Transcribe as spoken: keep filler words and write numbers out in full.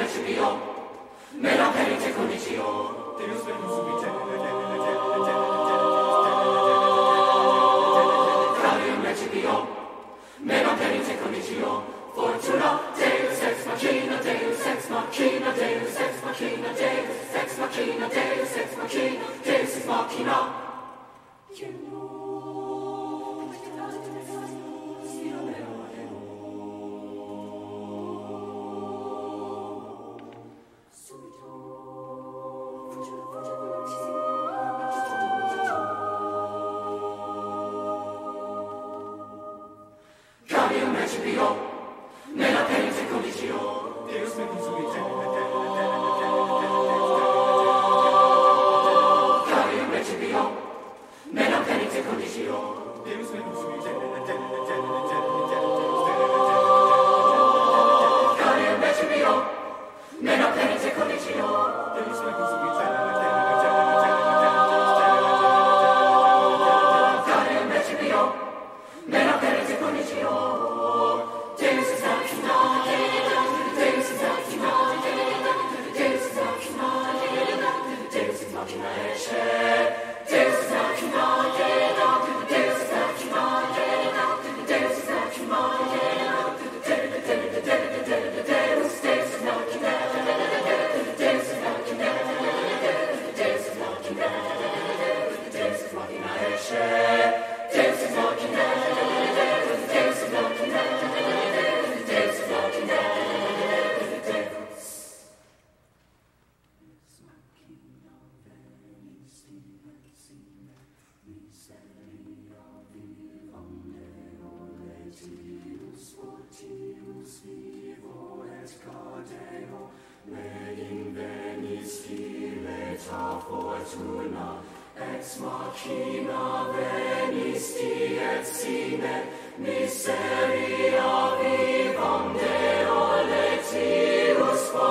recipio, me la perite condicio, Deus venus subite, Calium recipio, me la perite condicio, Fortuna, Deus ex Machina, Deus ex Machina, Deus ex Machina, Deus ex Machina, Deus ex Machina, Deus ex Machina. Calium recipio, me la perite condicio, Deus venus subite, Calium recipio, me la perite condicio, Deus venus subite, Calium recipio, me la perite condicio, Deus venus subite, Calium recipio, me la perite condicio, Deus is Machina, Deus is Machina, Deus is Machina, Deus is Machina, Deus is Machina, Deus is Machina, Deus is Machina, Deus, Deus is Machina, Deus is Machina, Deus is Machina, Deus is Machina, Deus is Machina, Deus is Machina, Deus is Machina, Deus. Fortuna, ex Machina venisti et sine, miseria vivam Deo letius